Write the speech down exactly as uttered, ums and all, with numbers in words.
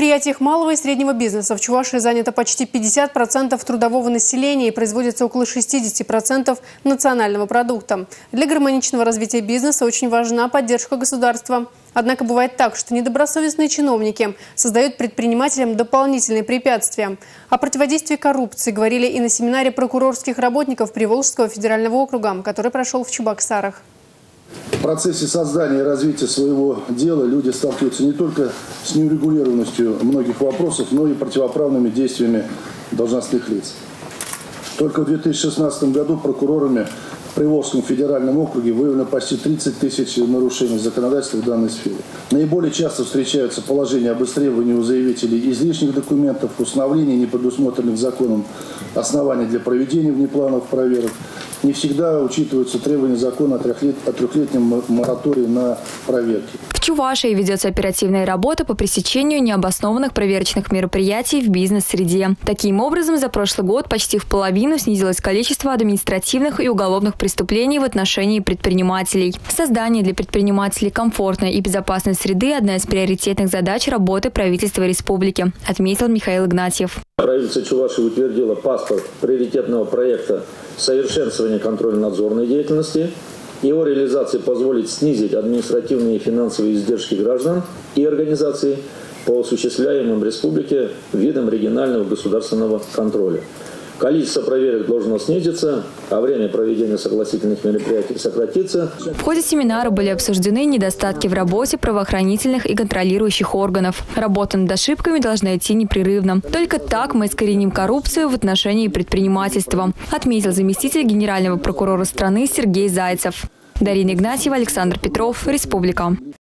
предприятиях малого и среднего бизнеса в Чувашии занято почти пятьдесят процентов трудового населения и производится около шестидесяти процентов национального продукта. Для гармоничного развития бизнеса очень важна поддержка государства. Однако бывает так, что недобросовестные чиновники создают предпринимателям дополнительные препятствия. О противодействии коррупции говорили и на семинаре прокурорских работников Приволжского федерального округа, который прошел в Чебоксарах. В процессе создания и развития своего дела люди сталкиваются не только с неурегулированностью многих вопросов, но и противоправными действиями должностных лиц. Только в две тысячи шестнадцатом году прокурорами в Приволжском федеральном округе выявлено почти тридцать тысяч нарушений законодательства в данной сфере. Наиболее часто встречаются положения об истребовании у заявителей излишних документов, установлении непредусмотренных законом оснований для проведения внеплановых проверок. Не всегда учитываются требования закона о трехлетнем моратории на проверки. В Чувашии ведется оперативная работа по пресечению необоснованных проверочных мероприятий в бизнес-среде. Таким образом, за прошлый год почти в половину снизилось количество административных и уголовных преступлений в отношении предпринимателей. Создание для предпринимателей комфортной и безопасной среды – одна из приоритетных задач работы правительства республики, отметил Михаил Игнатьев. Правительство Чувашии утвердило паспорт приоритетного проекта совершенствования контрольно-надзорной деятельности. Его реализация позволит снизить административные и финансовые издержки граждан и организаций по осуществляемым в республике видам регионального государственного контроля. Количество проверок должно снизиться, а время проведения согласительных мероприятий сократиться. В ходе семинара были обсуждены недостатки в работе правоохранительных и контролирующих органов. Работа над ошибками должна идти непрерывно. Только так мы искореним коррупцию в отношении предпринимательства, отметил заместитель генерального прокурора страны Сергей Зайцев. Дарина Игнатьева, Александр Петров, Республика.